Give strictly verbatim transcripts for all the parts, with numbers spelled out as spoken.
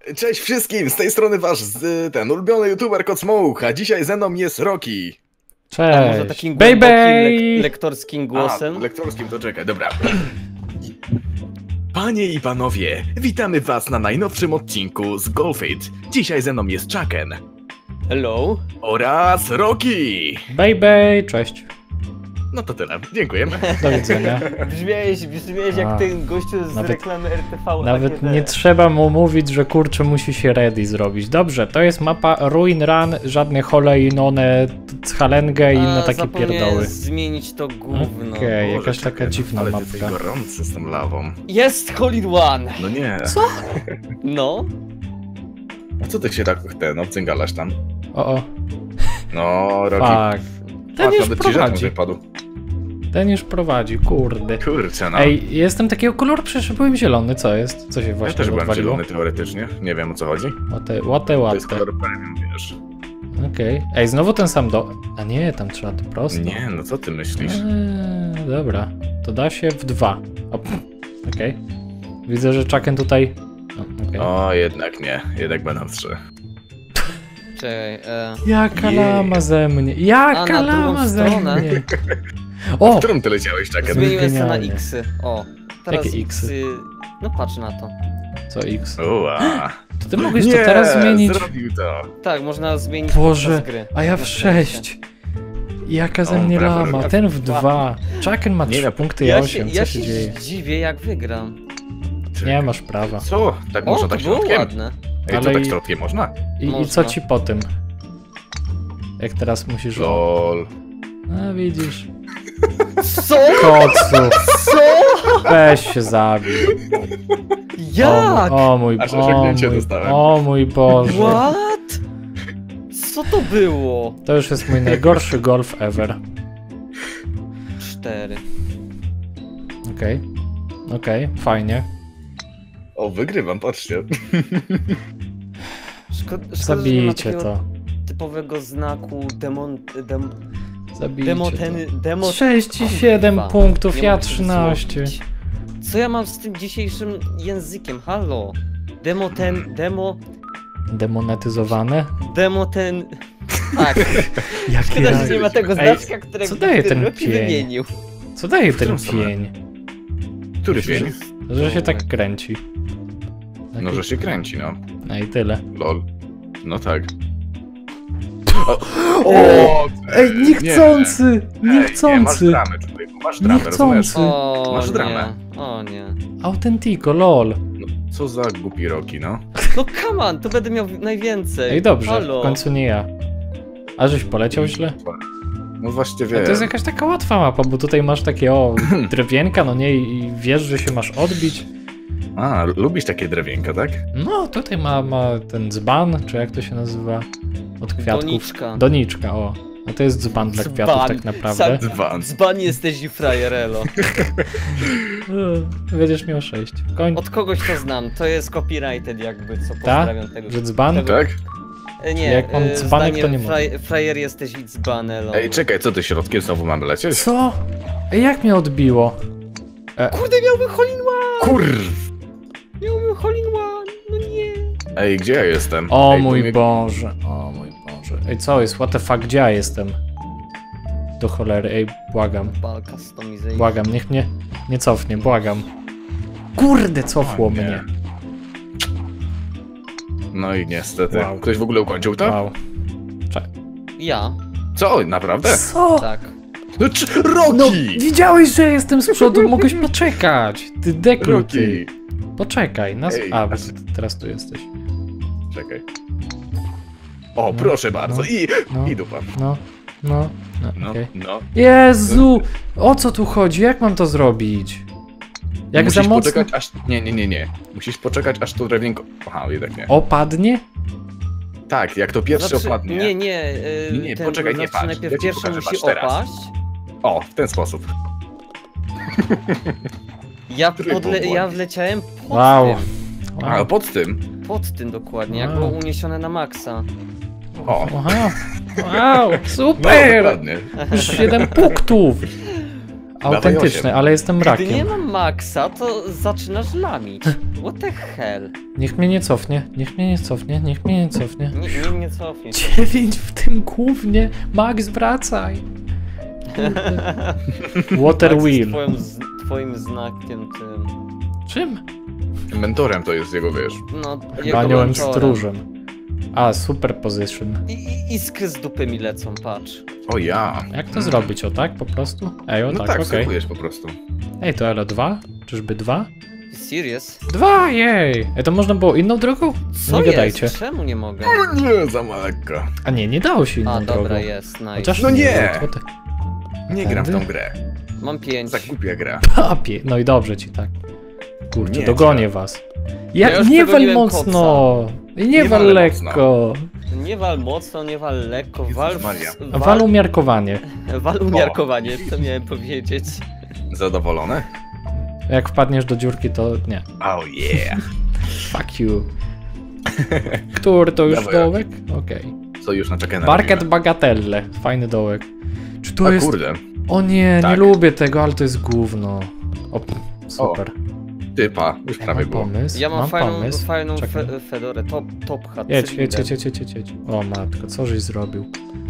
Cześć wszystkim, z tej strony wasz z, ten ulubiony youtuber Kocmołch, a dzisiaj ze mną jest Rocky. Cześć. A może takim głębokim, lek lektorskim głosem? A, lektorskim to czekaj, dobra. Panie i panowie, witamy was na najnowszym odcinku z Golfit. Dzisiaj ze mną jest Chucken. Hello. Oraz Rocky. Baby, cześć. No to tyle, dziękujemy. Do widzenia. Brzmiałeś, brzmiałeś jak ten gościu z nawet, reklamy R T V. Nawet nie trzeba mu mówić, że kurczę musi się ready zrobić. Dobrze, to jest mapa Ruin Run, żadne Holeinone, Chalengę i inne takie pierdoły. Zmienić to gówno. Okej, okay, jakaś taka dziwna ale mapka. Ale ty gorący z tą lawą. Jest Hole in One. No nie. Co? No. A co ty się tak ten obcyngalasz tam? O o. No, Rocky. Fuck. Ten Patrz, już nawet ci prowadzi. wypadł. Ten już prowadzi, kurde. Kurczę, no. Ej, jestem takiego koloru, przecież byłem zielony, co jest? Co się właśnie Ja też byłem odwaliło? zielony teoretycznie, nie wiem o co chodzi. Łate, łate, To łate. jest kolor premium, wiesz. Okej. Okay. Ej, znowu ten sam do... A nie, tam trzeba to prosto. Nie, no co ty myślisz? Eee, dobra, to da się w dwa. Okej. Okay. Widzę, że Chucken tutaj... O, okay. O, jednak nie, jednak będą trzy. Czekaj, e... Jaka Jej. lama ze mnie, jaka A, na drugą lama ze stronę. mnie. W O! którym ty leciałeś, Chucken? Zmieniłem się na Genialnie. X-y. O. Teraz Jakie X-y? X-y... No patrz na to. Co X? Ua. To ty mogłeś Nie, to teraz zmienić? zrobił to. Tak, można zmienić Boże, podczas gry. a ja w sześć. Jaka ze O, mnie brawo, lama, Rocky. ten w dwa. Chucken ma Nie, trzy no, punkty, ja Ja się, osiem, co ja się się dzieje? dziwię jak wygram. Nie masz prawa. Co? Tak O, można to tak było środkiem? ładne. Ej, Ale to tak i- środkiem można? I, I Można. co ci po tym? Jak teraz musisz... Lol. A widzisz. Co? Kocu, Co? weź się zabij. Jak? O, o mój, Aż o osiągnięcie mój, dostałem. o mój Boże. What? Co to było? To już jest mój najgorszy golf ever. Cztery. Okej, okay. okej, okay, fajnie. O, wygrywam, patrzcie. Szko szkoda, że nie ma Zabijcie takiego to. typowego znaku demon... Dem, Zabijcie demo to. ten... Demo... sześć i siedem Kurwa, punktów, nie ja mogę tego trzynaście. zrobić. Co ja mam z tym dzisiejszym językiem? Halo? Demo ten... Demo... Demonetyzowane? Demo ten... Tak. Jakie Szkoda, że razy? nie ma tego Ej, znaczka, którego co daje ten Rocky pień? wymienił. Co daje ten którą stronę? pień? Który pień? Że się tak kręci. No, że się kręci, no. No i tyle. Lol. No tak. O! Ej, niechcący! Ej, nie, masz Niechcący! dramę, człowieku, masz dramę, rozumiesz? Niechcący! O Masz nie. dramę. O nie. Autentico, lol. No, co za głupi Rocky, no. No come on, to będę miał najwięcej. Ej, dobrze, Halo. w końcu nie ja. A żeś poleciał źle? No właśnie A wiem. to jest jakaś taka łatwa mapa, bo tutaj masz takie o drewienka, no nie, i wiesz, że się masz odbić. A, lubisz takie drewienka, tak? No, tutaj ma, ma ten dzban, czy jak to się nazywa? Od kwiatków. Doniczka. Doniczka, o. No to jest dzban dla kwiatów Dzban. tak naprawdę. Sam- Dwa. Dzban jesteś i frajerelo. Eee, Będziesz miał sześć. Koń... Od kogoś to znam, to jest copyrighted jakby, co Ta? pozdrawiam tego. Że dzban? tego- Tak? E, Nie, Jak mam e, dzbanek, to zdaniem nie mogę. fraj, frajer jesteś i dzbanelo. Ej, czekaj, co ty środkiem znowu mamy lecieć? Co? Ej, jak mnie odbiło? Kurde, miałbym hole in one! Kur... Miałbym hole in one! No nie! Ej, gdzie ja jestem? O Ej, mój bo- Boże, o mój Boże. Ej, co jest? What the fuck, gdzie ja jestem? Do cholery, ej, błagam. Walka z Tomizej. Błagam, niech mnie nie cofnie, błagam. Kurde, cofło O nie. mnie. No i niestety. Wow. Ktoś w ogóle ukończył to? Wow. Ja? Co, naprawdę? Co? Tak. No, czy... Rocky! No, widziałeś, że jestem z przodu, mogłeś poczekać. Ty deklu, ty. Rocky! Poczekaj, nas... Ej, A, a- bo ty teraz tu jesteś. Czekaj. O, No, proszę bardzo. no, I... no. I dupa. No, no, no, No, okej. no. Jezu! O co tu chodzi? Jak mam to zrobić? Jak Musisz za mocno... poczekać aż... Nie, nie, nie, nie. Musisz poczekać aż to drewienko... Aha, jednak nie. Opadnie? Tak, jak to pierwszy Znaczy, opadnie. Nie, nie. Yy, Nie, ten, poczekaj, nie znaczy, patrz. najpierw Ja ci pierwszy pokażę, musi patrz teraz. opaść. O, w ten sposób. Ja, Który podle, był ja błąd? wleciałem pod Wow. tym. A Wow. pod tym... Pod tym dokładnie, jak Wow. było uniesione na maksa. O. Aha. Wow, No, super! dokładnie. Siedem punktów! autentyczny, ale jestem Gdy rakiem. nie mam maksa, to zaczynasz lamić. What the hell? Niech mnie nie cofnie, niech mnie nie cofnie, niech mnie nie cofnie. Nie, nie, nie cofnij. Dziewięć w tym głównie. Max, wracaj. Water Max wheel. jest Twoim, z, twoim znakiem tym. Czym? Mentorem to jest jego, wiesz. No, jego Aniołem mentorem. stróżem. A, super position. I, i iskry z dupy mi lecą, patrz. O ja. Jak to zrobić? O tak po prostu? Ej, o No tak, tak, okej. okay. po prostu. Ej, to Elo dwa? Czyżby dwa? Serious? Dwa, jej! Ej, to można było inną drogą? Co nie jest? gadajcie. Czemu nie mogę? Nie, za lekko. A nie, nie dało się inną A, drogą. dobra, jest, nice. Chociaż No nie! to te Nie gram w tą Tędy? grę. Mam pięć. Za głupia gra. papie. No i dobrze ci tak. Kurczę, Nie, dogonię cię. was. Ja Ja, już nie wal dogoniłem mocno! Nie, Nie wal walę lekko! Nie wal mocno, nie wal lekko, Jezus wal... Maria. Wal, Wal umiarkowanie. wal umiarkowanie, to miałem powiedzieć. Zadowolony? Jak wpadniesz do dziurki, to nie. Oh yeah. Fuck you. Który to już Dawaj, dołek? Okej. Co już na czekaj na Market Bagatelle. Fajny dołek. Czy to A jest... kurde. O nie, nie Tak. lubię tego, ale to jest gówno. O, super. Typa, już Ja prawie mam było. pomysł, Ja mam, mam fajną, pomysł. fajną Czekaj. fe, fedorę, top, top hat. Jedź, jedź, cylinder. jedź, jedź, jedź, jedź, jedź. O matko, co żeś zrobił?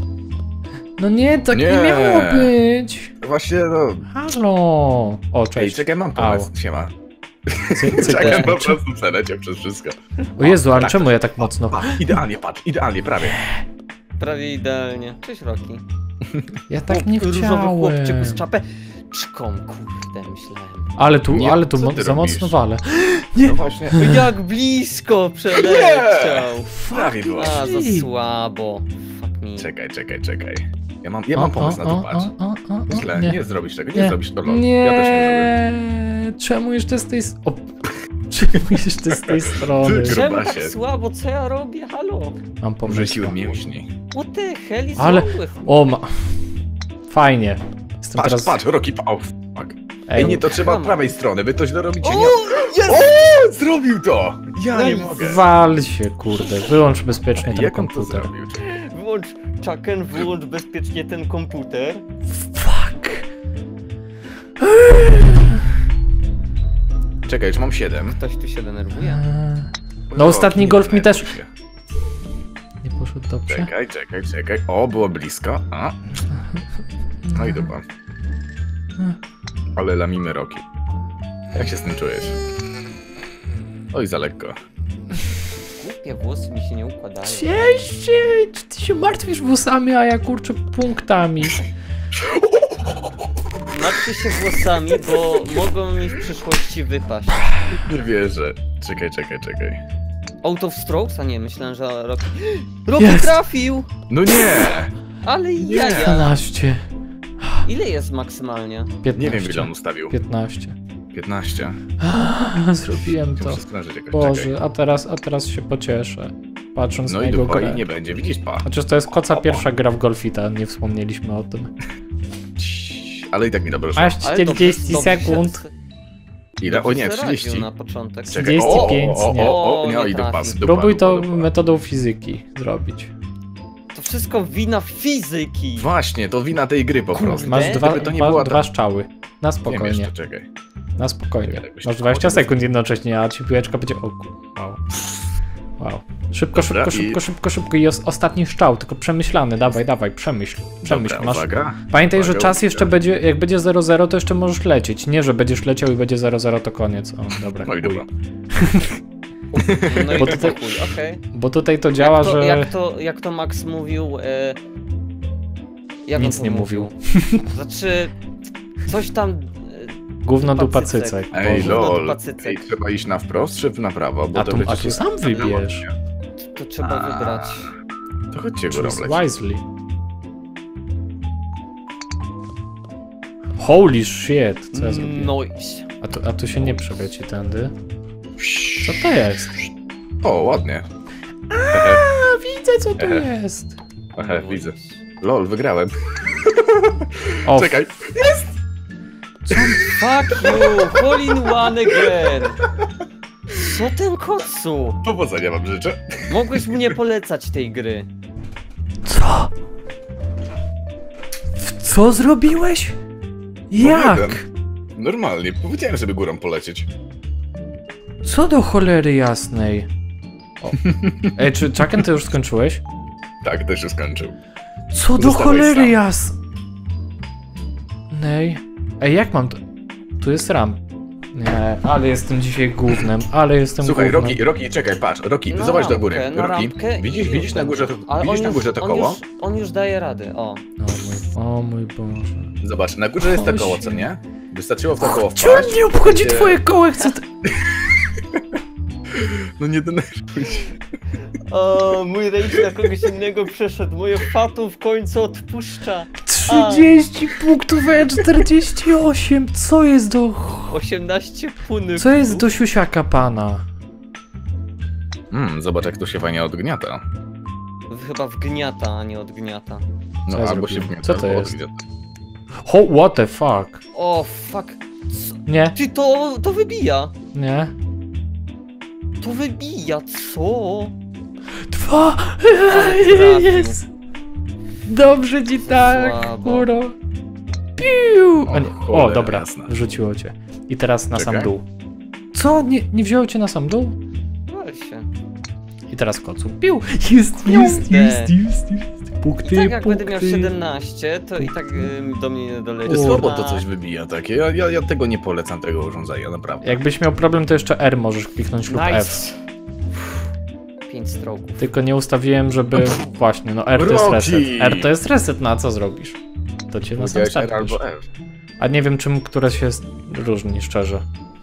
No nie, tak nie, Nie. miało być! Właśnie, no... Halo! O, Ej, cześć. czekaj, mam pomysł. Siema. Cy, cy, Czekaj, po cy, prostu przeleciał przez wszystko. o Jezu, ale Tak. czemu ja tak mocno? Patrz, idealnie, patrz, idealnie, prawie. Prawie idealnie. Cześć, Rocky. Ja tak nie Różowy chciałem. chłopczyku z czapę. Czką, kurde, myślałem. Ale tu, Nie, ale tu co mo- ty za robisz? mocno walę. No właśnie. Jak blisko przeleciał. Prawie było. A, za słabo. Fuck me. Czekaj, czekaj, czekaj. Ja mam, ja mam pomysł na to, patrz. o, o, o, Źle, nie. nie zrobisz tego, nie, Nie. zrobisz to, lol. Nie, Ja też nie zrobię. czemu jeszcze z tej... s- O, czemu jeszcze z tej strony? Ty, Czemu Grubasie. tak słabo? Co ja robię? Halo? Mam pomysł. Wrzuciłem mięśni. What the hell is Ale- wrong with me? O, ma... Fajnie. Jestem Patrz, teraz... patrz, Rocky, pa- o, fuck. Ej, Ej, nie, to trzeba od Come. prawej strony, wy to źle robicie. O, Nie. jest! O, zrobił to! Ja nie Nice. mogę. Wal się, kurde. Wyłącz bezpiecznie ten Jak on to komputer. zrobił? Wyłącz, Chucken, wyłącz bezpiecznie ten komputer. Fuck. Czekaj, już mam siedem. Ktoś tu się denerwuje. No ostatni nie golf mi też... denerwuj się. Nie poszedł dobrze. Czekaj, czekaj, czekaj. O, było blisko. A. No i dobra. Ale lamimy Rocky. Jak się z tym czujesz? Oj, za lekko. Głupie włosy mi się nie układają. Cześć! Czy ty się martwisz włosami, a ja kurczę punktami? Martwię się włosami, bo mogą mi w przyszłości wypaść. Nie wierzę. Czekaj, czekaj, czekaj. Out of strokes? A nie, myślałem, że Rocky... Rocky Jest. trafił! No nie! Ale jaja! dwanaście. Ile jest maksymalnie? piętnaście. Nie wiem, ile on ustawił. piętnaście. piętnaście. Zrobiłem to. Muszę skrężyć jakoś, Boże, czekaj. a teraz, a teraz się pocieszę. Patrząc No na i jego dupa grę. i nie będzie, widzisz, pa. Chociaż to jest koca pierwsza gra w Golfita, nie wspomnieliśmy o tym. Ciii, ale i tak mi dobrze szło. Aż Ale dobrze- czterdzieści dobrze się sekund. z- Ile? O nie, dobrze radził trzydzieści. na początek. Czekaj, trzydzieści pięć, o, o, nie. o, o, O, no nie i dupa, trafi. dupa, Próbuj to dupa, dupa. metodą fizyki zrobić. To wszystko wina fizyki. Właśnie, to wina tej gry po Kurde. prostu. Masz dwa, Gdyby to nie dwa, była dwa ta... strzały. Na Wiem spokojnie. jeszcze, czekaj. Na spokojnie. Czekaj, jakoś Masz tak dwadzieścia powiem. sekund jednocześnie, a ci piłeczka będzie... O, ku- wow. Wow. Szybko, Dobra, szybko, i- szybko, szybko, szybko i os ostatni strzał, tylko przemyślany. Dawaj, dawaj, przemyśl. Przemyśl. Dobra, Masz... uwaga. Pamiętaj, że Uwaga, czas uwaga. jeszcze będzie, jak będzie zero zero, to jeszcze możesz lecieć. Nie, że będziesz leciał i będzie zero zero, to koniec. O, dobra. No i chuj. dobra. No i Bo to tutaj- chuj, okej. Bo tutaj to działa, jak to, że... Jak to, jak to Max mówił... E... Jak Nic on to nie mówił? Znaczy... Coś tam... e, Gówno dupa cycek. cycek. Ej, Boże. no, lol. dupa cycek. Ej, trzeba iść na wprost czy na prawo? Bo A to tu, by a ci tu się- sam wybierz. To trzeba A. wybrać. To chodźcie górą Choose lecieć. wisely. Holy shit, co ja zrobiłem? Noise. A tu, a tu się nie przeleci tędy. Co to jest? O, ładnie. A, widzę co to Ehe. jest. Aha, widzę. Lol, wygrałem. O, Czekaj. Fuck you! Hole in one again! Co ten kocu? Powodzenia wam życzę. Mogłeś mu nie polecać tej gry. co? W co zrobiłeś? Jak? Powiedz. Normalnie, powiedziałem, żeby górą polecieć. Co do cholery jasnej? O. Ej, czy Chucken, ty już skończyłeś? Tak, też się skończył. Co do Zostałeś cholery sam. jasnej? Ej, jak mam to? Tu jest ram. Nie, ale jestem dzisiaj gównem, ale jestem Słuchaj, gównem. Roki, Roki, czekaj, patrz, Roki, Na zobacz do rampkę, góry. na Roki, rampkę widzisz, i widzisz na górze to, Ale widzisz on na już- górze to on koło? Już, on już daje rady, o. O mój, o mój Boże. Zobacz, na górze jest to Chodź. koło, co nie? Wystarczyło w to koło Ciągle wpaść. nie obchodzi będzie- twoje koło, chcę... T... No nie denerwuj się. O, mój rejs na kogoś innego przeszedł, moje fatu w końcu odpuszcza. trzydzieści punktów, a ja czterdzieści osiem. Co jest do... osiemnaście punów. Co jest do siusiaka pana? Hmm, zobacz jak to się fajnie odgniata. Chyba wgniata, a nie odgniata. No Co ja albo zrobiłem? się wgniata, Co to albo jest? odgniata. Ho, what the fuck? O, fuck. Co? Nie, Ty to, to wybija. nie. To wybija, co? Dwa! trafił. Jest! Dobrze ci tak, Słabo. kuro. Piu! O, nie. o cholera dobra, jasna. wrzuciło cię. I teraz na sam Czekaj. dół. Co? Nie, nie wzięło cię na sam dół? Wal się. I teraz kocu. Piu! Jest, jest, Piąte. jest, jest, jest. I Punkty, tak jak punkty. będę miał siedemnaście, to i tak y, do mnie nie doleci. To słabo Na- to coś wybija takie. Ja, ja, ja tego nie polecam, tego urządzenia, naprawdę. Jakbyś miał problem, to jeszcze R możesz kliknąć lub F. Nice. pięć stroków. Tylko nie ustawiłem, żeby... Właśnie, no R to jest Rocky! reset. R to jest reset, no a co zrobisz? To cię na sam Powiedziałeś start R pisze. albo F. A nie wiem, czym które się różni, szczerze.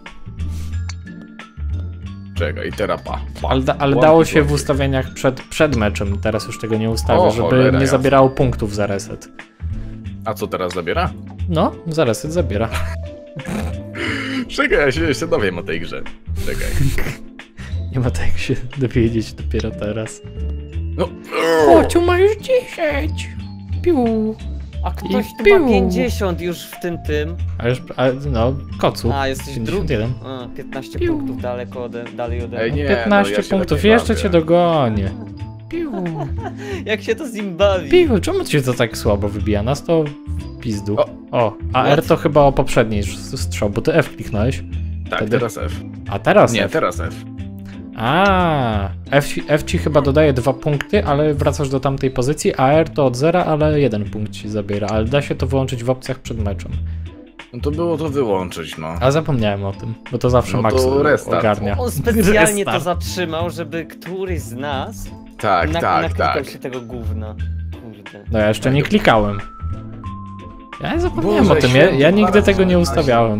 Czekaj, teraz pa. pa. Ale, da, ale Łapki, dało się w łapki. ustawieniach przed, przed meczem, teraz już tego nie ustawię, O, żeby cholera nie jasna. zabierało punktów za reset. A co teraz zabiera? No, za reset zabiera. Czekaj, ja się jeszcze dowiem o tej grze. Czekaj. Nie ma tak się dowiedzieć dopiero teraz. No. Kociu ma już dziesięć. Piu. A ktoś tu piu. ma pięćdziesiąt już w tym tym. A już, a, no, kocu. A, jesteś pięćdziesiąt drugi. jeden. A, piętnaście Piu. punktów daleko ode, dalej ode Ej, mnie. nie, piętnaście no ja się punktów, tak nie jeszcze bawię. cię dogonię. Piu. Jak się to z nim bawi? Piu, czemu cię to tak słabo wybija? Nas to w pizdu. O. O, a R to chyba o poprzedniej s- strzał, bo ty F kliknąłeś. Tak, Wtedy? teraz F. A teraz Nie, F. teraz F. A, F, ci- F ci chyba dodaje dwa punkty, ale wracasz do tamtej pozycji, a R to od zera, ale jeden punkt ci zabiera, ale da się to wyłączyć w opcjach przed meczem. No to było to wyłączyć, no. A zapomniałem o tym, bo to zawsze No Max to restart. ogarnia. On specjalnie to Restart. zatrzymał, żeby któryś z nas Tak, na, tak, naklikał tak. się tego gówna. Kurde. No ja jeszcze nie klikałem. Ja zapomniałem Boże o tym, ja, ja święty, nigdy tego nie Jezus. ustawiałem.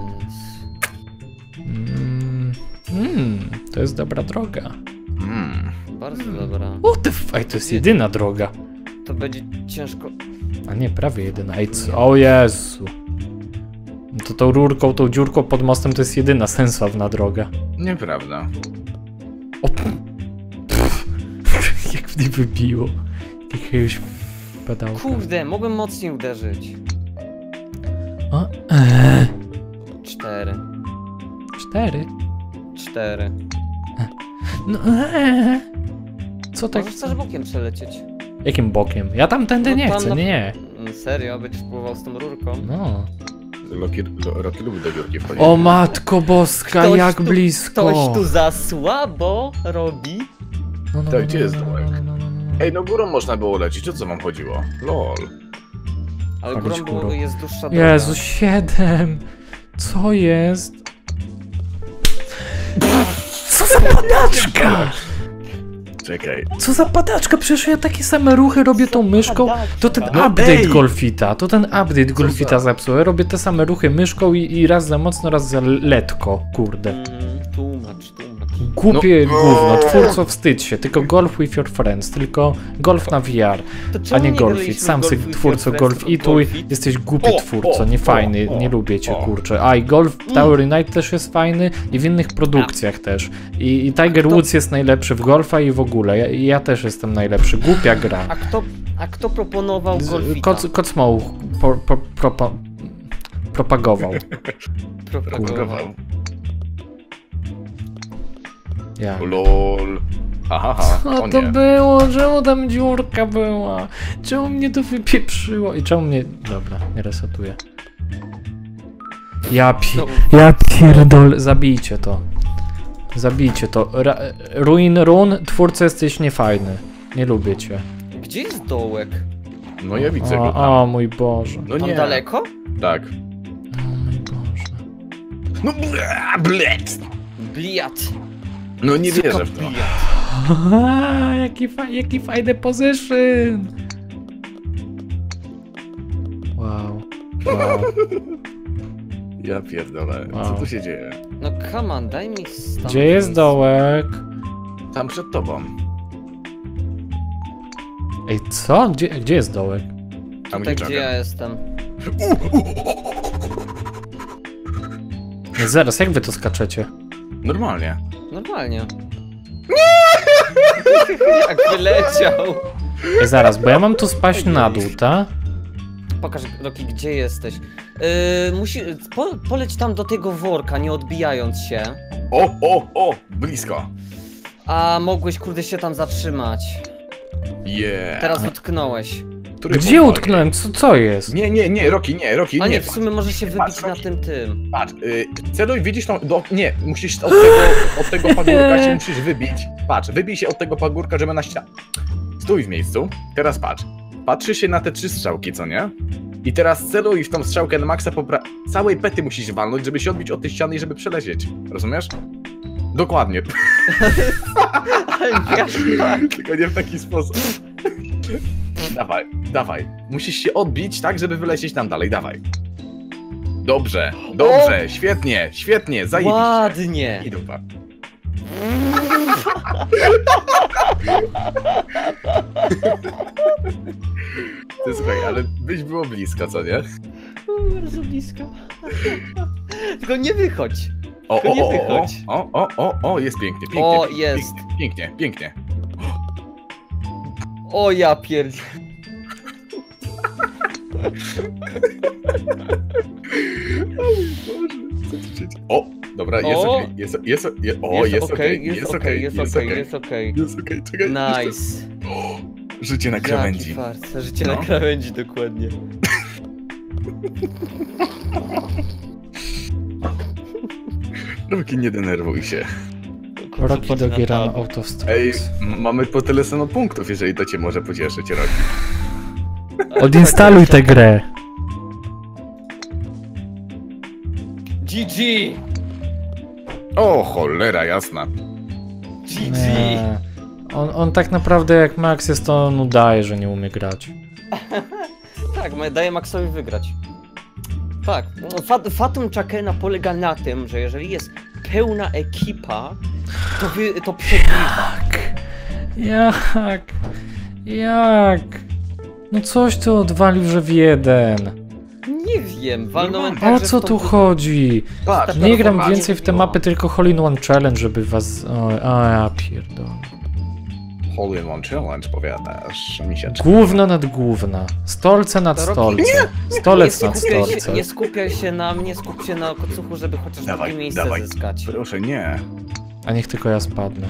Mm, mm, to jest dobra droga. Mm. Bardzo dobra. What the f... Ej, to jest jedyna droga. To będzie ciężko. A nie, prawie jedyna. Ej, co? O Jezu. No to tą rurką, tą dziurką pod mostem to jest jedyna sensowna droga. Nieprawda. O, pff. Pff. Jak mnie wybiło. Jakiegoś pedałka. Kurde, mogłem mocniej uderzyć. O, eee. Cztery. Cztery. Cztery. No, eee. Co tak? Możesz też bokiem przelecieć. Jakim bokiem? Ja tam tędy No nie tam chcę, na- nie, nie. Mm, Serio, będziesz pływał z tą rurką. No. Roki, Roki lubi do biurki wchodzić. O matko boska, Ktoś jak tu- blisko. Ktoś tu za słabo robi. No, no, Tak, no, gdzie no, jest no, dołek? no, no, no, no. Ej, no górą można było lecieć, o co wam chodziło? Lol. Ale Chwalić górą było, górą. jest dłuższa droga. Jezu, siedem. Co jest? Co za padaczka? Czekaj. Co za padaczka? Przecież ja takie same ruchy robię tą myszką. To ten No update ej! Golfita, to ten update Golfita za- zepsuł. Ja robię te same ruchy myszką i, i raz za mocno, raz za letko, kurde. Mm, tłumacz, tłumacz. Głupie No. gówno, twórco wstydź się, tylko golf with your friends, tylko golf na V R, To a czemu nie nie golfit. graliśmy Sam Golf sy with twórco your golf friends, i tylko tuj, Golfit? jesteś głupi O, twórco, o, niefajny, o, nie lubię cię o. kurczę. A i golf Tower Unite też jest fajny i w innych produkcjach też. I, i Tiger kto- Woods jest najlepszy w golfa i w ogóle, ja, ja też jestem najlepszy, głupia gra. A kto, a kto proponował Z- Golfita? Koc, Kocmoł po, po, propa, propagował. Propagował. Ja. Lol. Aha, aha. Co O to nie. było? Czemu tam dziurka była? Czemu mnie to wypieprzyło? I czemu mnie... Dobra, nie resetuję. Ja pi... No. Ja pierdol... Zabijcie to. Zabijcie to. Ra Ruin Run, twórca jesteś niefajny. Nie lubię cię. Gdzie jest dołek? No ja widzę go tam. O, o mój Boże. No Tam nie. daleko? Tak. O mój Boże. No ble- blec! Bliat. No nie wierzę w to. Bliat. Aha, jaki, fa jaki fajny position. Wow. Wow. Ja pierdolę. Co Wow. tu się dzieje? No come on, daj mi stan. Gdzie jest dołek? Tam przed tobą. Ej, co? Gdzie, gdzie jest dołek? Tam Tak, gdzie gdzie ja jestem? Nie, zaraz, jak wy to skaczecie? Normalnie. Normalnie. Jak wyleciał. Ej, zaraz, bo ja mam tu spaść na dół, tak? Pokaż, Roki, gdzie jesteś. Yy, musi... Po, poleć tam do tego worka, nie odbijając się. O, o, o! Blisko. A mogłeś, kurde, się tam zatrzymać. Yeah. Teraz utknąłeś. Który Gdzie punkt? utknąłem? Co, co jest? Nie, nie, nie, Roki, nie, Roki, A nie, nie. w sumie może się wybić Patrz, na Roki. tym tym. Patrz, y, celuj, widzisz tą, do, nie, musisz od tego, od tego pagórka się musisz wybić. Patrz, wybij się od tego pagórka, żeby na ścianę. Stój w miejscu, teraz patrz. Patrzy się na te trzy strzałki, co nie? I teraz celuj w tą strzałkę na maksa, popra... całej pety musisz walnąć, żeby się odbić od tej ściany i żeby przelecieć. Rozumiesz? Dokładnie. Ale wiesz, tak. Tylko nie w taki sposób. Dawaj, dawaj. Musisz się odbić tak, żeby wylecieć tam dalej, dawaj. Dobrze, dobrze, świetnie, świetnie, zajebiście. Ładnie. I dupa. Ty słuchaj, ale byś było blisko, co nie? U, bardzo blisko. Tylko nie wychodź. O, Tylko o, nie o, o, wychodź. o, o, o, o, jest pięknie, pięknie. O, pięknie, jest. Pięknie, pięknie. O ja pierdzie. O, dobra, jest O. okej, jest, jest, jest, o, jest okej, jest okej, jest okej, jest okej. Jest okej, czekaj. jeszcze. Nice. Życie na Jaki krawędzi. farce, życie No. na krawędzi, dokładnie. Roki, nie denerwuj się. Rocky Patrz na Dogiera tab. out of Ej, stocks. m- mamy po tyle samo punktów, jeżeli to cię może pocieszyć, Roki. Odinstaluj tę grę. G G! O, cholera jasna. G G! Nie. On, on tak naprawdę jak Max jest, to on udaje, że nie umie grać. Tak, ma- daję Maxowi wygrać. Tak, no, fat, Fatum Chakena polega na tym, że jeżeli jest pełna ekipa, to, wy, to przegrywa. Jak? Jak? No coś tu odwalił, że w jeden. Nie wiem, walnąłem No, tak, O że co w tą- tu chodzi? Patrz, Nie gram normalnie więcej w te wybiło. mapy, tylko Hole in One Challenge, żeby was... O, o ja pierdolę. Hole in One Challenge powiadasz, misiaczek. Gówno nad gówna. Stolce nad To Rocky- stolce. Nie Stolec nad skupiaj, się, stolce. nie skupiaj się na mnie, skup się na kocuchu, żeby chociaż Dawaj, drugie miejsce dawaj. zyskać. Proszę, nie. A niech tylko ja spadnę.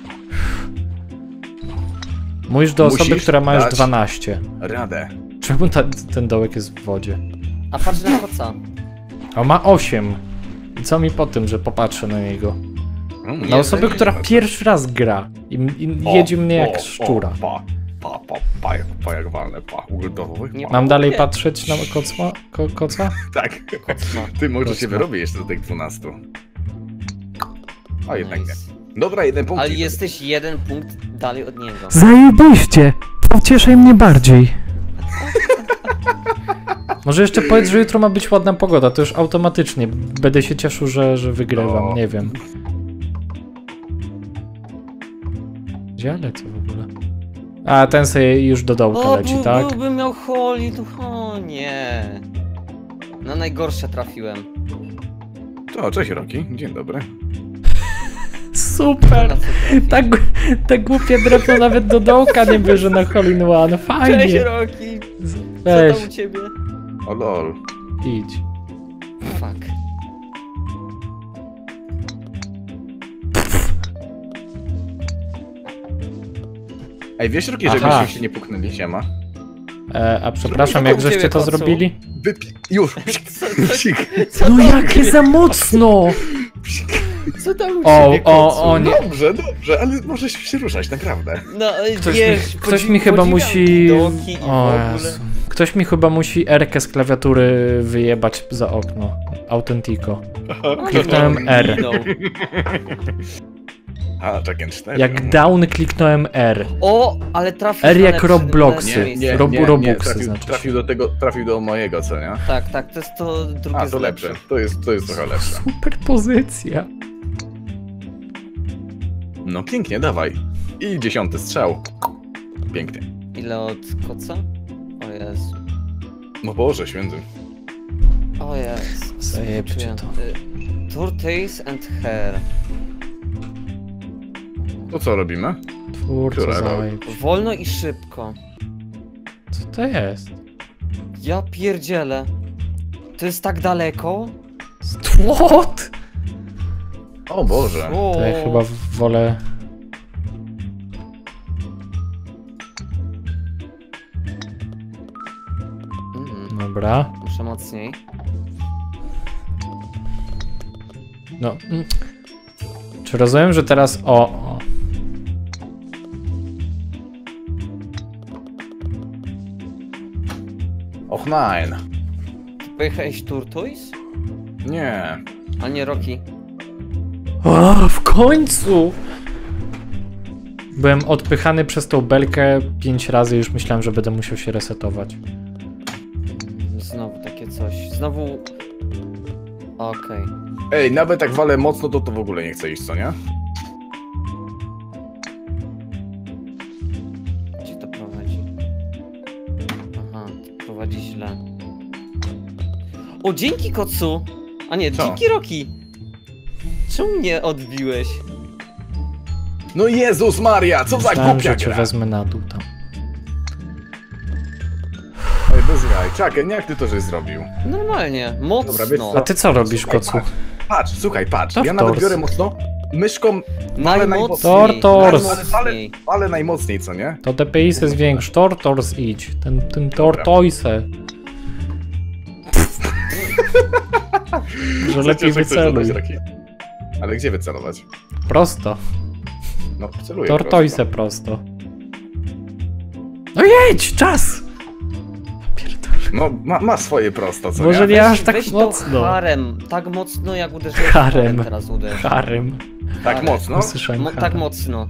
Mówisz do osoby, Musisz która ma już dać- dwanaście. Radę. Czemu ta, ten dołek jest w wodzie? A patrz na koca. A ma osiem. I co mi po tym, że popatrzę na niego? Mm, Na Nie, osobę, to nie która jest- pierwszy raz gra i, i O, jedzie mnie jak o, szczura. O, pa, pa, pa, pa, jak, pa, jak walne, pa, ugotowych, Nie pa. Mam dalej Nie. patrzeć na koca? Ko, koca? Tak. Koc ma. Ty może Koc się ma. wyrobię jeszcze do tych dwunastu. A jednak nie. Nice. Dobra, jeden punkt. Ale jesteś jeden punkt dalej od niego. Zajebiście! Pocieszaj mnie bardziej. Może jeszcze powiedz, że jutro ma być ładna pogoda, to już automatycznie będę się cieszył, że, że wygrywam, O. nie wiem. Gdzie ja lecę w ogóle? A, ten sobie już do dołka O, leci, był, tak? byłbym miał holi, to o nie. Na najgorsze trafiłem. To, cześć Roki, dzień dobry. Super! Na co trafiłem? Tak, tak głupie drewno nawet do dołka nie bierze na Hole in One, Cześć fajnie! Roki! Co Weź, tam u ciebie? O lol. idź. Fuck. Ej, wiesz Roki, Aha. żebyśmy się nie puknęli, siema? E, a przepraszam, Co jak u żeście ciebie, to kocu? zrobili? Wypi... Już! Co, Psik. co No tam jakie u za mocno! Co tam u O, ciebie, o, kocu? o nie. Dobrze, dobrze, ale możesz się ruszać, naprawdę. No, Ktoś wiesz, mi, ktoś podzi- mi chyba podziwiam musi... widoki i w O ogóle. Jezu. Ktoś mi chyba musi R-kę z klawiatury wyjebać za okno. Autentico. Kliknąłem R. No. A, Chucken cztery. Jak down kliknąłem R. O, ale trafił R na jak lepsze- Robloxy. na Nie, lepsze nie, miejsce. Rob- nie, nie, Robuxy trafił, znaczy się. trafił do tego, trafił do mojego, co nie? Tak, tak, to jest to drugie A, jest to lepsze, to jest, to jest trochę lepsze. Super pozycja. No pięknie, dawaj. I dziesiąty strzał. Pięknie. Ile od koca? O Jezu. No Boże, święty. O Jezu. Zajebcie Czuję. to. Y, Tortoise and hair. To co robimy? Twórca Która zajeb. Wolno i szybko. Co to jest? Ja pierdzielę. To jest tak daleko? What? O Boże. O, To ja chyba wolę... Mm, Dobra. muszę mocniej. No. mm. Czy rozumiem, że teraz... O, o. Och nein. Pojechałeś Tortoise? Nie. A nie Rocky. O, w końcu! Byłem odpychany przez tą belkę pięć razy i już myślałem, że będę musiał się resetować. Znowu takie coś. Znowu... Okej. Ej, nawet jak walę mocno, to to w ogóle nie chce iść, co nie? Gdzie to prowadzi? Aha, to prowadzi źle. O, dzięki kocu! A nie, Co? dzięki Rocky! Czemu mnie odbiłeś? No Jezus Maria, co za Myślałem, głupia że cię gra. wezmę na dół tam. Ej, bez jaj. Chucken, jak ty to żeś zrobił? Normalnie, mocno. Dobra, wiesz co? A ty co robisz, Słuchaj, kocu? Patrz, patrz, słuchaj, patrz. To Ja w nawet tors. biorę mocno, myszką Najmocniej. Tortors. Najmocniej. walę najmocniej, co nie? To D P I se zwiększ, Tortors idź. Ten, ten Tortoise. Że lepiej Chcesz coś wyceluj. dodać, Rocky? Ale gdzie wycelować? Prosto. No, celuję Tortoise prosto. prosto. No jedź, czas! Pierdolę. No, ma, ma swoje prosto, co Może nie? nie Weź- aż tak weź mocno. To harem, tak mocno jak uderzyłeś Harem. harem teraz uderz. Harem. Tak harem. mocno? Usłyszałem Mo- harem. tak mocno.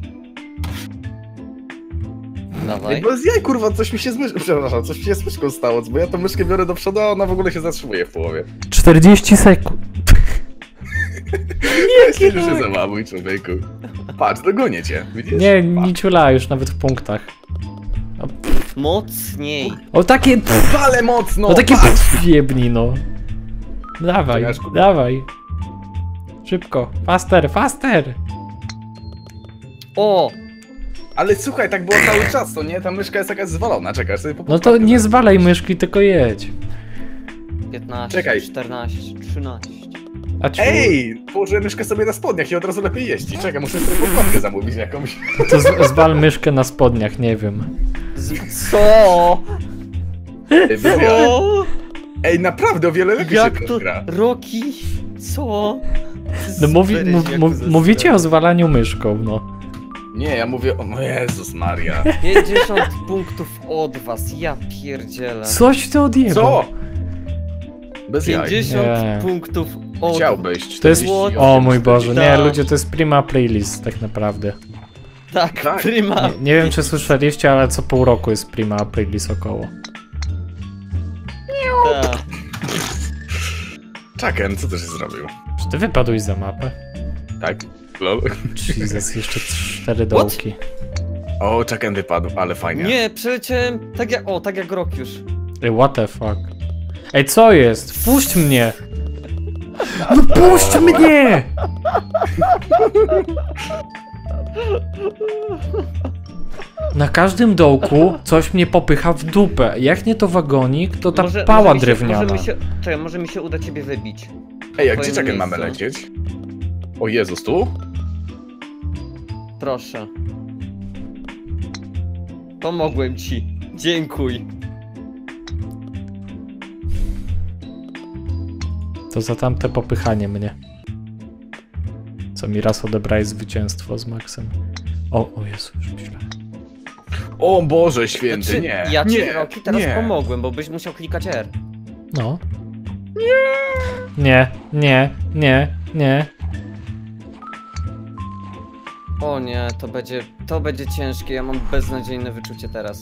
Dawaj. Ej, bez jaj, kurwa, coś mi się z myszką, przepraszam, coś mi się z myszką stało, bo ja tą myszkę biorę do przodu, a ona w ogóle się zatrzymuje w połowie. czterdzieści sekund. Nie, już się załamuj, człowieku. Patrz, dogonię cię, widzisz? Nie, Patrz. niciula już nawet w punktach. Mocniej. O takie... Ale mocno! O takie patrz! jebni, no. Dawaj, Czekaj, szkoda. dawaj. Szybko. Faster, faster. O! Ale słuchaj, tak było cały czas, to nie? Ta myszka jest jakaś zwalona, czekasz sobie po No to podkładkę nie zaraz. zwalaj myszki, tylko jedź. piętnaście, Czekaj. czternaście, trzynaście. A ci... Ej! Położyłem myszkę sobie na spodniach i od razu lepiej jeździ. Czekaj, muszę sobie podkładkę zamówić jakąś. To z- zwal myszkę na spodniach, nie wiem. Z- Co? Ej, bez jaj. Co? Ej, naprawdę o wiele lepiej Jak się to? gra. Rocky? Co? No mówi, Zberyś, mów, jak mów, to mówicie o zesrać. zwalaniu myszką, no. Nie, ja mówię o... No Jezus Maria. pięćdziesiąt punktów od was, ja pierdzielę. Coś ty odjebał. Co? Bez jaj. pięćdziesiąt Nie. punktów od Chciałbyś. To jest... czterdzieści O osiem, mój Boże, nie Tak. ludzie, to jest prima playlist tak naprawdę. Tak, Tak. prima. Nie, nie wiem czy słyszeliście, ale co pół roku jest prima playlist około. Tak. Chucken, co ty się zrobił? Czy ty wypadłeś za mapę? Tak? Lol. Jesus, jeszcze cztery dołki. O, Chucken wypadł, ale fajnie. Nie, przeleciałem tak jak, o, tak jak rok już. Ej, what the fuck? Ej, co jest? Puść mnie! No puść mnie! Na każdym dołku coś mnie popycha w dupę. Jak nie to wagonik, to ta Może- pała może mi się- drewniana. Może mi się, czekaj, może mi się uda ciebie wybić. Ej, a Twoim gdzie Chucken mamy miejscu. lecieć? O Jezus, tu? Proszę. Pomogłem ci. Dziękuj. To za tamte popychanie mnie. Co mi raz odebrałeś zwycięstwo z Maxem. O, o Jezu, już myślę. O Boże święty, Znaczy, nie. ja ci nie, Roki teraz nie. pomogłem, bo byś musiał klikać R. No. Nie, nie, nie, nie. O nie, to będzie, to będzie ciężkie, ja mam beznadziejne wyczucie teraz.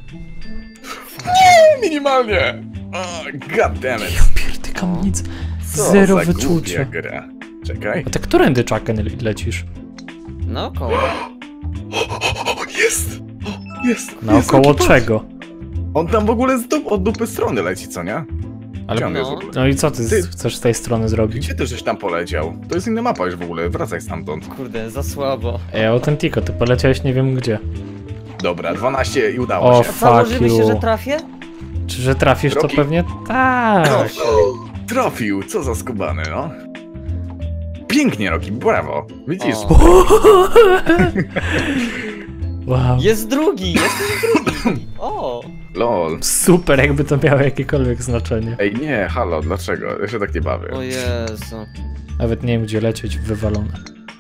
Minimalnie. Oh, God damn it. Ja pierdykam nic. Co Zero za wyczucia. głupia gra. Czekaj. A ty którędy Chucken le- lecisz? Naokoło. O, jest! O, jest! Naokoło jest, czego? On tam w ogóle z dup, od dupy strony leci, co nie? Ale Gdzie on no. jest w ogóle? No i co ty, Ty- chcesz z tej strony zrobić? Gdzie ty żeś tam poleciał? To jest inna mapa już w ogóle, wracaj stamtąd. Kurde, za słabo. Ej, Autentico, ty poleciałeś nie wiem gdzie. Dobra, dwanaście i udało O, się. Założymy się, you. że trafię? Czy że trafisz, to Rocky? pewnie tak. Proszę. Trafił, co za skubany, no. Pięknie, Roki, brawo. Widzisz? O. Wow. Jest drugi, jest drugi. O! Lol. Super, jakby to miało jakiekolwiek znaczenie. Ej, nie, halo, dlaczego? Ja się tak nie bawię. O Jezu. Nawet nie wiem gdzie lecieć, wywalone.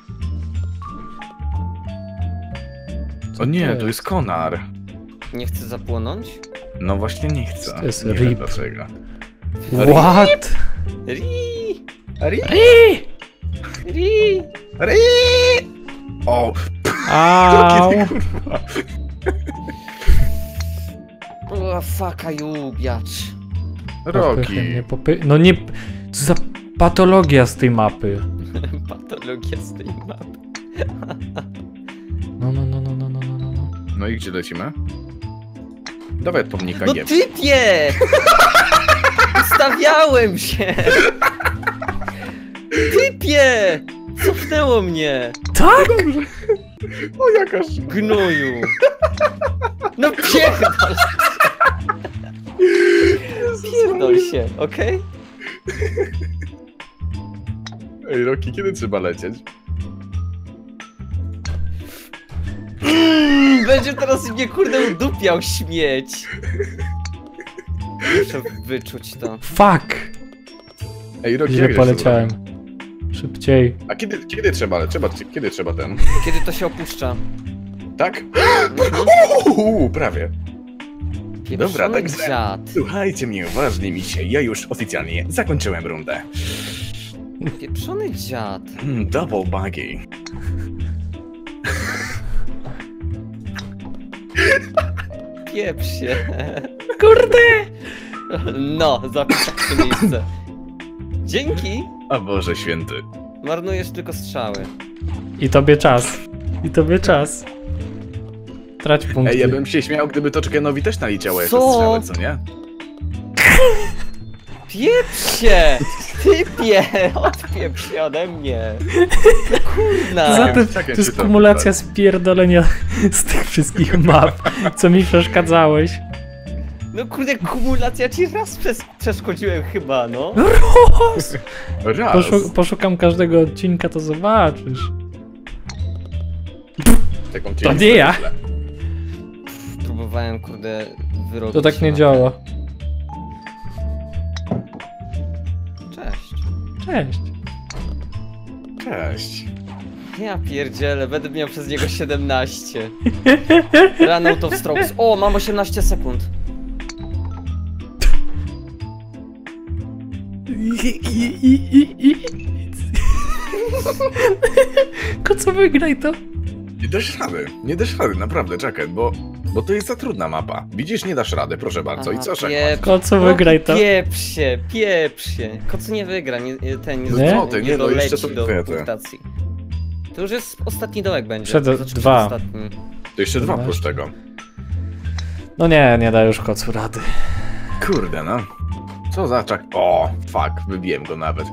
O nie, to jest konar. Nie chcę zapłonąć? No właśnie nie chcę. To jest nie wiem rip. dlaczego. What? Ri! Ri! Ri! Ri! Ri! O, Au! kurwa. O, fuck, jubiacz. Roki. Nie popy... No nie... Co za patologia z tej mapy. Patologia z tej mapy. No, no, no, no, no, no, no, no. No i gdzie lecimy? Dawaj pomnika No G. typie! Ustawiałem się! Typie! Cofnęło mnie! Tak? O, jakaż... Gnoju! No pierdol! Pierdol się, okej? Ej, Roki, kiedy trzeba lecieć? Mm, będzie teraz mnie kurde udupiał śmieć! Muszę wyczuć to. Fuck! Ej, Roki, Źle jak żeś poleciałem. to zrobił? Szybciej. A kiedy, kiedy trzeba, trzeba, kiedy trzeba ten? Kiedy to się opuszcza? Tak? Mhm. Uuu, prawie. Dobra, Pieprzony tak. dziad. Słuchajcie mnie uważnie, misie. Ja już oficjalnie zakończyłem rundę. Pieprzony dziad. Hmm, double buggy. Pieprz się. Kurde! No, zapisz takie miejsce. Dzięki! O Boże święty. Marnujesz tylko strzały. I tobie czas. I tobie czas. Trać punkty. Ej, ja bym się śmiał, gdyby to Czekenowi też naliczyło jako Co? strzały, co nie? Pieprz się! Typie! Odpieprz się ode mnie! No kurna! Zatem Czekaj, to jest czy to kumulacja spierdolenia z tych wszystkich map, co mi przeszkadzałeś. No kurde, kumulacja ci raz przes przeszkodziłem chyba, no. Roz! Raz. Poszu poszukam każdego odcinka, to zobaczysz. Taką cię To nie ja. źle. Próbowałem kurde wyrobić. To tak nie na- działa. Cześć. Cześć. Cześć. Ja pierdzielę, będę miał przez niego siedemnaście. Run out of strokes. O, mam osiemnaście sekund. Koco, wygraj to. Nie dasz rady, nie dasz rady, naprawdę, czekaj, bo, bo to jest za trudna mapa. Widzisz, nie dasz rady, proszę bardzo. I Aha, co, Szekman? pieprz. Koco, wygraj to. Pieprz się, pieprz się. Kocu nie wygra, nie, ten nie, No nie, co ty, nie, nie, no jeszcze doleci to do dwie te. punktacji. To już jest ostatni dołek będzie. Przed- Znaczy, dwa. Ostatni. To jeszcze dwa Weź. plus tego. No nie, nie da już kocu rady. Kurde, no. Co za czak... O, fuck, wybiłem go nawet.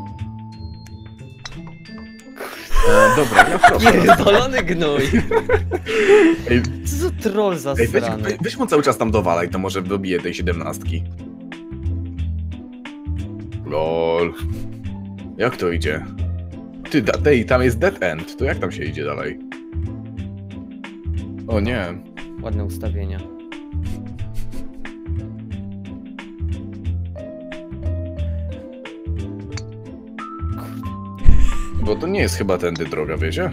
E, dobra, ja proszę. Pierdolony gnój. Ej, Co za troll ej weź, zasrany. weź, weź mu cały czas tam dowalaj, to może dobije tej siedemnastki. Lol. Jak to idzie? Ty, da, tej, tam jest dead end, to jak tam się idzie dalej? O nie. Ładne ustawienia. Bo to nie jest chyba tędy droga, wiecie?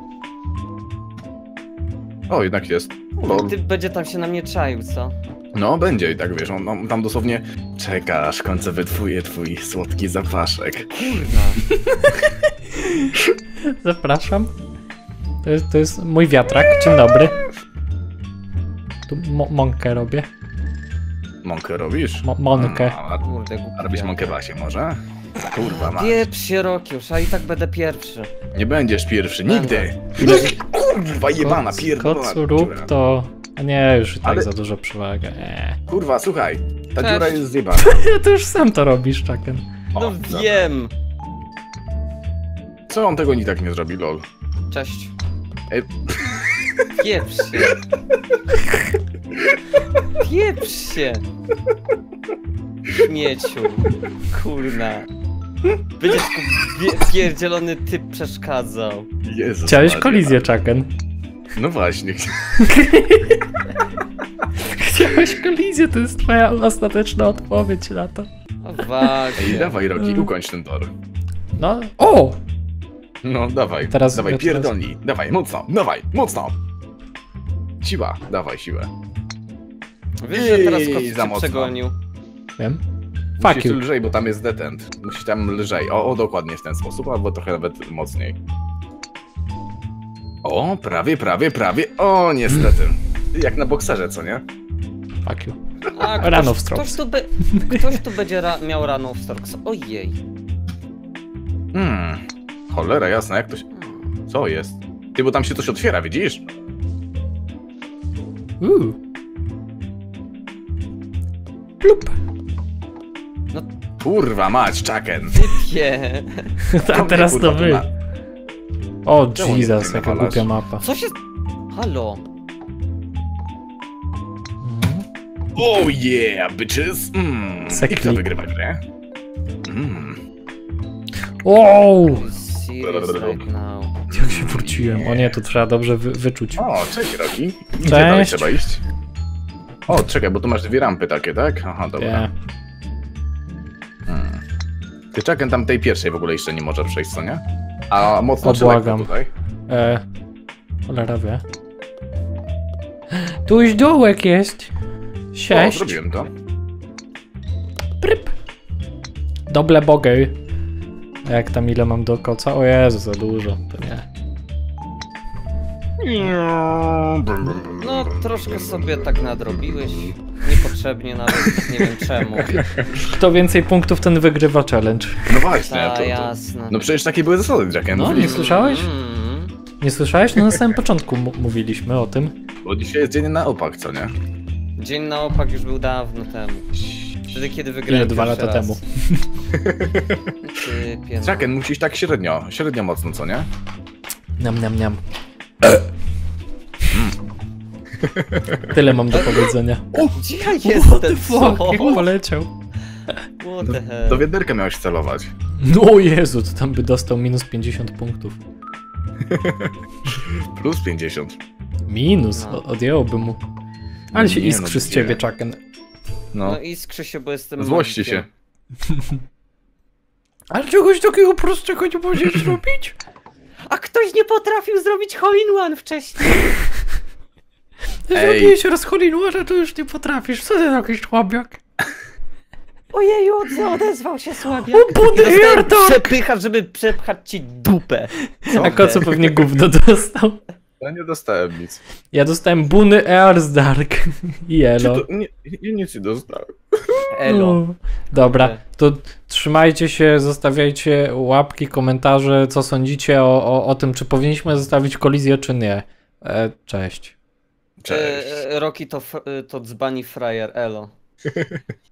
O, jednak jest. Lol. Ty będzie tam się na mnie czaił, co? No, będzie i tak, wiesz, on, on tam dosłownie czeka, aż w końcu wytwuje twój słodki zapaszek. Kurna. Zapraszam. To jest, to jest mój wiatrak. Dzień dobry. Tu mo mąkę robię. Mąkę robisz? Mo mąkę. A, a, Kurde, a robisz mąkę Basie może? Kurwa, ma. Pieprz się, Rokiusz, a i tak będę pierwszy. Nie będziesz pierwszy, nigdy. Ile- Kurwa, jebana, pierdolona Kocu rób dziura. to... A nie, już i tak Ale- za dużo przewagę. Eee. Kurwa, słuchaj, ta Cześć. dziura jest zjebana. Ja to już sam to robisz, Chucken. O, No dobra. wiem. Co on tego ni tak nie zrobi, lol? Cześć. Ej. Pieprz się. Pieprz się. Śmieciu. Kurna. Będziesz tu pie- pierdzielony typ przeszkadzał. Jezus Chciałeś Maria. kolizję, Chucken. No właśnie. Chciałeś kolizję, to jest twoja ostateczna odpowiedź na to. O, walcie. Ej, dawaj, Roki, Mm. ukończ ten tor. No, o! No, dawaj, Teraz- dawaj, ja teraz- pierdolnij. Dawaj, mocno, dawaj, mocno. Siła, dawaj siłę. Wiesz, że teraz Ej, kot za cię mocno. przegonił. Wiem. Musisz Fuck you. lżej, bo tam jest detent. Musisz tam lżej. O, o, dokładnie w ten sposób, albo trochę nawet mocniej. O, prawie, prawie, prawie. O, niestety. Jak na bokserze, co nie? Fuck you. A, Run ktoś, of strokes. ktoś tu, be, ktoś tu będzie ra miał run of strokes. Ojej. Hmm. Cholera jasna, jak to się... Co jest? Ty, bo tam się coś otwiera, widzisz? Uuu. Plup. Kurwa mać, Chucken. Typie. A teraz kurwa, to wy. na- O Czemu Jesus, nic nie jaka nawalasz? głupia mapa. Co się... Halo. Mhm. Oh yeah, bitches. Mm. Sekli. I kto wygrywa grę? Mm. Wow! Serious right now. Jak się wróciłem. O nie, tu trzeba dobrze wy wyczuć. O, cześć Roki. Gdzie dalej Cześć. trzeba iść? O, czekaj, bo tu masz dwie rampy takie, tak? Aha, dobra. Nie. Hmm. Ty, Chucken, tam tej pierwszej w ogóle jeszcze nie może przejść, co nie? A mocno O, czy lekko błagam. tutaj? E, cholera wie. Tu już dołek jest. O, Sześć. zrobiłem to. Pryp. Doble bogę. A jak tam ile mam do koca? O Jezu, za dużo. To nie. No, troszkę sobie tak nadrobiłeś. Niepotrzebnie nawet, nie wiem czemu. Kto więcej punktów, ten wygrywa challenge. No właśnie, Ta, to, to, jasne. no przecież takie były zasady, Chucken. No, nie Mówiliśmy, słyszałeś? Mm. Nie słyszałeś? No na samym początku mu- mówiliśmy o tym. bo dzisiaj jest dzień na opak, co nie? Dzień na opak już był dawno temu. Wtedy, kiedy wygrałem Ile? Dwa pierwszy lata raz. temu. Typie, no. Chucken, musisz tak średnio, średnio mocno, co nie? Niam, niam, niam. Tyle mam do powiedzenia. Gdzie ja What the jestem? fuck? Co? Jak poleciał. What the hell? Do wiaderka miałeś celować. No o Jezu, to tam by dostał minus pięćdziesiąt punktów. Plus pięćdziesiąt. Minus, No. o- odjęłoby mu. Ale się Nie, iskrzy no, z gdzie? ciebie, Chucken. No, No iskrzy się, bo jestem złości się. magikiem. Ale czegoś takiego prostego nie możesz zrobić? A ktoś nie potrafił zrobić hole in one wcześniej. Ej. Zrobiłeś raz Holinwara, to już nie potrafisz. Co ty taki słabiak? Ojeju, od- odezwał się słabiak. O, budy Dostałem Jartak! przepychacz, żeby przepchać ci dupę. A kocu pewnie gówno dostał. Ja nie dostałem nic. Ja dostałem buny Earsdark i Czy Elo. to, nie, ja nic nie dostałem. Elo. No. Dobra, to trzymajcie się, zostawiajcie łapki, komentarze, co sądzicie o, o, o tym, czy powinniśmy zostawić kolizję, czy nie. E, cześć. Cześć. E, e, Roki to, f- to dzbani frajer, elo.